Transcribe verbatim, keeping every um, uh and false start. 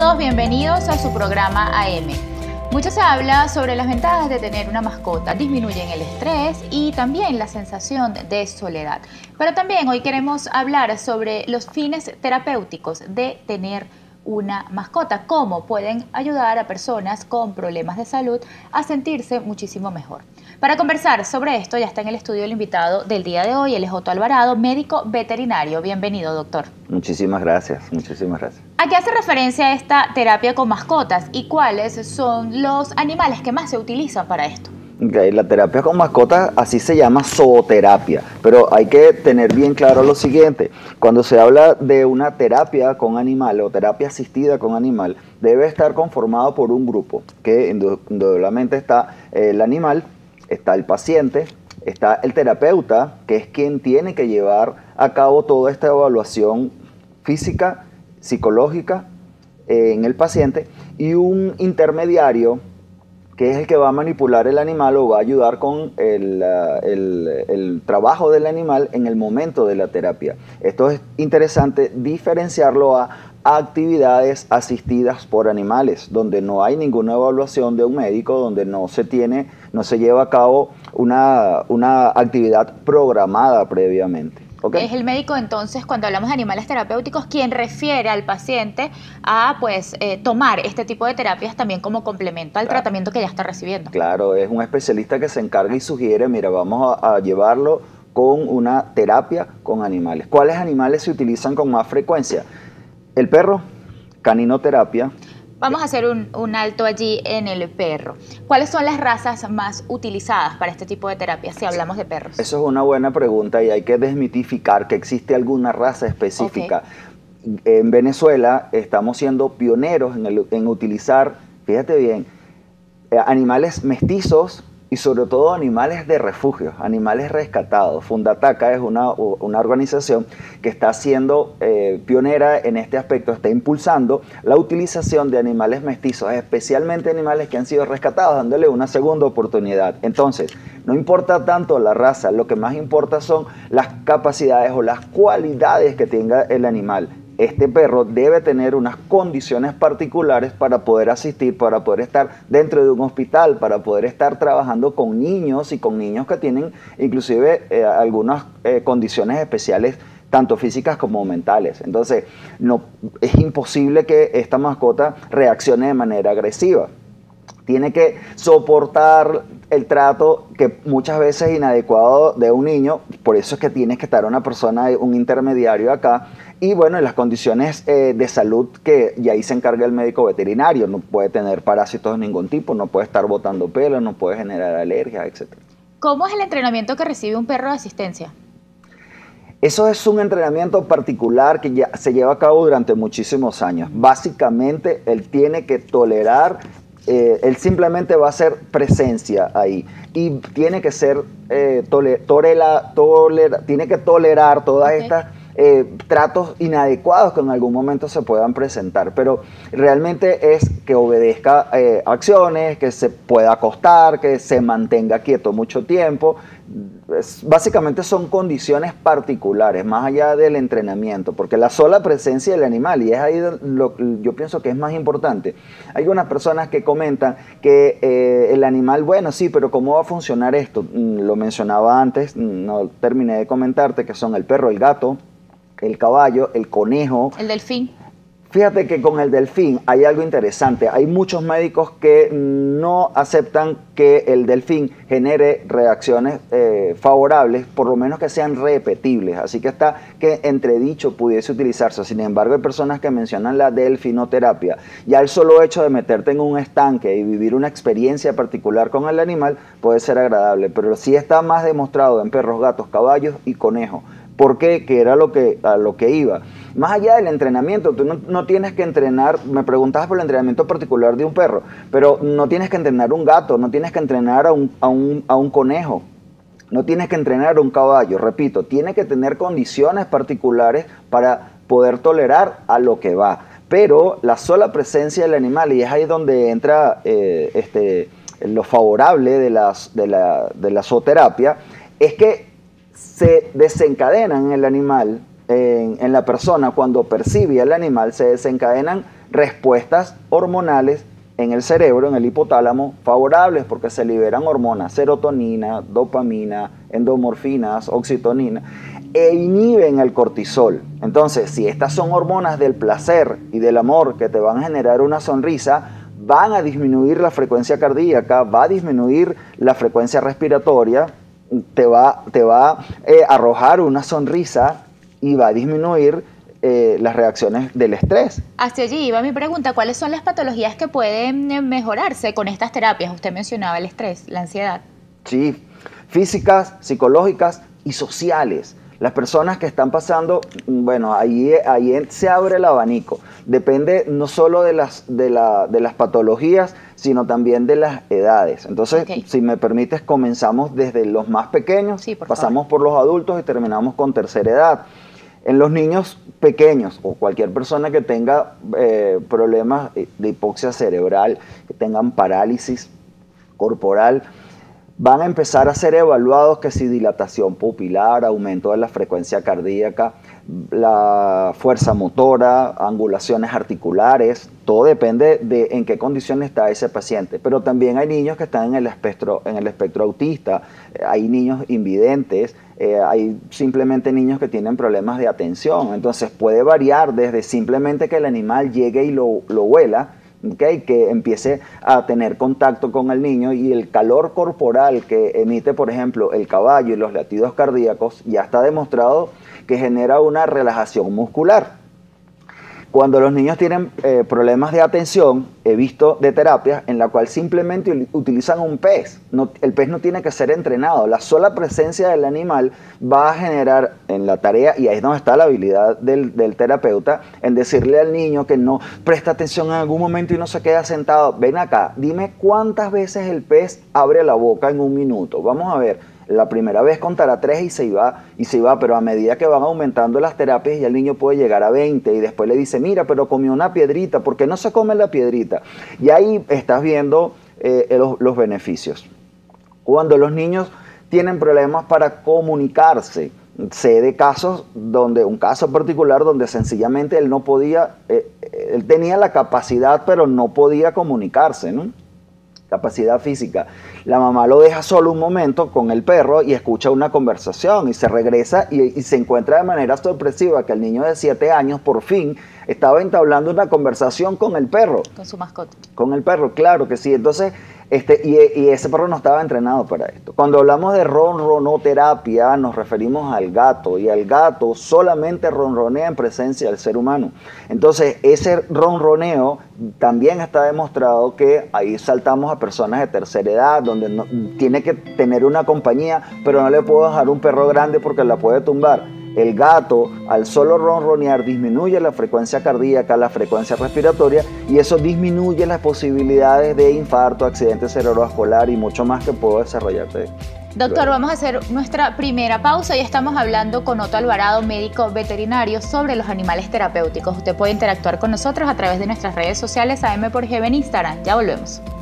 todos bienvenidos a su programa A M. Mucho se habla sobre las ventajas de tener una mascota, disminuyen el estrés y también la sensación de soledad. Pero también hoy queremos hablar sobre los fines terapéuticos de tener una mascota, cómo pueden ayudar a personas con problemas de salud a sentirse muchísimo mejor. Para conversar sobre esto ya está en el estudio el invitado del día de hoy, él es Otto Alvarado, médico veterinario. Bienvenido, doctor. Muchísimas gracias, muchísimas gracias. ¿A qué hace referencia esta terapia con mascotas y cuáles son los animales que más se utilizan para esto? Okay, la terapia con mascotas así se llama zooterapia, pero hay que tener bien claro lo siguiente: cuando se habla de una terapia con animal o terapia asistida con animal, debe estar conformado por un grupo, que indudablemente está el animal, está el paciente, está el terapeuta, que es quien tiene que llevar a cabo toda esta evaluación física, psicológica eh, en el paciente, y un intermediario que es el que va a manipular el animal o va a ayudar con el, uh, el, el trabajo del animal en el momento de la terapia. Esto es interesante diferenciarlo a actividades asistidas por animales, donde no hay ninguna evaluación de un médico, donde no se tiene, no se lleva a cabo una, una actividad programada previamente. Okay. Es el médico, entonces, cuando hablamos de animales terapéuticos, quien refiere al paciente a pues eh, tomar este tipo de terapias también como complemento al Claro. tratamiento que ya está recibiendo. Claro, es un especialista que se encarga y sugiere, mira, vamos a, a llevarlo con una terapia con animales. ¿Cuáles animales se utilizan con más frecuencia? El perro, caninoterapia. Vamos a hacer un, un alto allí en el perro. ¿Cuáles son las razas más utilizadas para este tipo de terapia si hablamos de perros? Eso es una buena pregunta y hay que desmitificar que existe alguna raza específica. Okay. En Venezuela estamos siendo pioneros en, el, en utilizar, fíjate bien, animales mestizos y sobre todo animales de refugio, animales rescatados. Fundataca es una, una organización que está siendo eh, pionera en este aspecto, está impulsando la utilización de animales mestizos, especialmente animales que han sido rescatados, dándole una segunda oportunidad. Entonces, no importa tanto la raza, lo que más importa son las capacidades o las cualidades que tenga el animal. Este perro debe tener unas condiciones particulares para poder asistir, para poder estar dentro de un hospital, para poder estar trabajando con niños y con niños que tienen inclusive eh, algunas eh, condiciones especiales, tanto físicas como mentales. Entonces, no, es imposible que esta mascota reaccione de manera agresiva. Tiene que soportar el trato que muchas veces es inadecuado de un niño, por eso es que tiene que estar una persona, un intermediario acá, y bueno, en las condiciones eh, de salud que ya ahí se encarga el médico veterinario, no puede tener parásitos de ningún tipo, no puede estar botando pelo, no puede generar alergias, etcétera. ¿Cómo es el entrenamiento que recibe un perro de asistencia? Eso es un entrenamiento particular que ya se lleva a cabo durante muchísimos años. Básicamente, él tiene que tolerar Eh, él simplemente va a ser presencia ahí y tiene que ser eh, tole, torela, tolera, tiene que tolerar todas okay. estas eh, tratos inadecuados que en algún momento se puedan presentar, pero realmente es que obedezca eh, acciones, que se pueda acostar, que se mantenga quieto mucho tiempo. Es, básicamente son condiciones particulares, más allá del entrenamiento, porque la sola presencia del animal, y es ahí lo yo pienso que es más importante. Hay unas personas que comentan que eh, el animal, bueno, sí, pero ¿cómo va a funcionar esto? Lo mencionaba antes, no terminé de comentarte, que son el perro, el gato, el caballo, el conejo. El delfín. Fíjate que con el delfín hay algo interesante. Hay muchos médicos que no aceptan que el delfín genere reacciones eh, favorables, por lo menos que sean repetibles. Así que está que entredicho pudiese utilizarse. Sin embargo, hay personas que mencionan la delfinoterapia. Ya el solo hecho de meterte en un estanque y vivir una experiencia particular con el animal puede ser agradable. Pero sí está más demostrado en perros, gatos, caballos y conejos. ¿Por qué? Que era lo que, a lo que iba. Más allá del entrenamiento, tú no, no tienes que entrenar, me preguntabas por el entrenamiento particular de un perro, pero no tienes que entrenar un gato, no tienes que entrenar a un, a un, a un conejo, no tienes que entrenar a un caballo, repito, tiene que tener condiciones particulares para poder tolerar a lo que va. Pero la sola presencia del animal, y es ahí donde entra eh, este, lo favorable de, las, de, la, de la zooterapia, es que se desencadenan en el animal, en, en la persona, cuando percibe al animal, se desencadenan respuestas hormonales en el cerebro, en el hipotálamo, favorables porque se liberan hormonas, serotonina, dopamina, endomorfinas, oxitocina, e inhiben el cortisol. Entonces, si estas son hormonas del placer y del amor que te van a generar una sonrisa, van a disminuir la frecuencia cardíaca, va a disminuir la frecuencia respiratoria, te va, te va a eh, arrojar una sonrisa y va a disminuir Eh, las reacciones del estrés. Hacia allí iba mi pregunta, ¿cuáles son las patologías que pueden mejorarse con estas terapias? Usted mencionaba el estrés, la ansiedad. Sí, físicas, psicológicas y sociales. Las personas que están pasando, bueno, ahí, ahí se abre el abanico. Depende no solo de las, de la, de las patologías, sino también de las edades. Entonces, okay, si me permites, comenzamos desde los más pequeños, sí, por pasamos favor. por los adultos y terminamos con tercera edad. En los niños pequeños o cualquier persona que tenga eh, problemas de hipoxia cerebral, que tengan parálisis corporal, van a empezar a ser evaluados que si dilatación pupilar, aumento de la frecuencia cardíaca, la fuerza motora, angulaciones articulares, todo depende de en qué condición está ese paciente. Pero también hay niños que están en el espectro, en el espectro autista, hay niños invidentes, eh, hay simplemente niños que tienen problemas de atención. Entonces puede variar desde simplemente que el animal llegue y lo, lo huela, okay, que empiece a tener contacto con el niño y el calor corporal que emite, por ejemplo, el caballo y los latidos cardíacos, ya está demostrado que genera una relajación muscular. Cuando los niños tienen eh, problemas de atención, he visto de terapias en la cual simplemente utilizan un pez. No, el pez no tiene que ser entrenado. La sola presencia del animal va a generar en la tarea, y ahí es donde está la habilidad del, del terapeuta, en decirle al niño que no presta atención en algún momento y no se queda sentado. Ven acá, dime cuántas veces el pez abre la boca en un minuto. Vamos a ver. La primera vez contará tres y se iba, y se iba, pero a medida que van aumentando las terapias ya el niño puede llegar a veinte y después le dice, mira, pero comió una piedrita, ¿por qué no se come la piedrita? Y ahí estás viendo eh, los, los beneficios. Cuando los niños tienen problemas para comunicarse, sé de casos donde, un caso particular donde sencillamente él no podía, eh, él tenía la capacidad pero no podía comunicarse, ¿no? Capacidad física. La mamá lo deja solo un momento con el perro y escucha una conversación y se regresa y, y se encuentra de manera sorpresiva que el niño de siete años por fin estaba entablando una conversación con el perro. Con su mascota. Con el perro, claro que sí. Entonces, este, y, y ese perro no estaba entrenado para esto. Cuando hablamos de ronronoterapia, nos referimos al gato, y el gato solamente ronronea en presencia del ser humano. Entonces, ese ronroneo también está demostrado que ahí saltamos a personas de tercera edad, donde no, tiene que tener una compañía, pero no le puedo dejar un perro grande porque la puede tumbar. El gato, al solo ronronear, disminuye la frecuencia cardíaca, la frecuencia respiratoria, y eso disminuye las posibilidades de infarto, accidente cerebrovascular y mucho más que puedo desarrollarte. Doctor, vamos a hacer nuestra primera pausa y estamos hablando con Otto Alvarado, médico veterinario, sobre los animales terapéuticos. Usted puede interactuar con nosotros a través de nuestras redes sociales A M por G B en Instagram. Ya volvemos.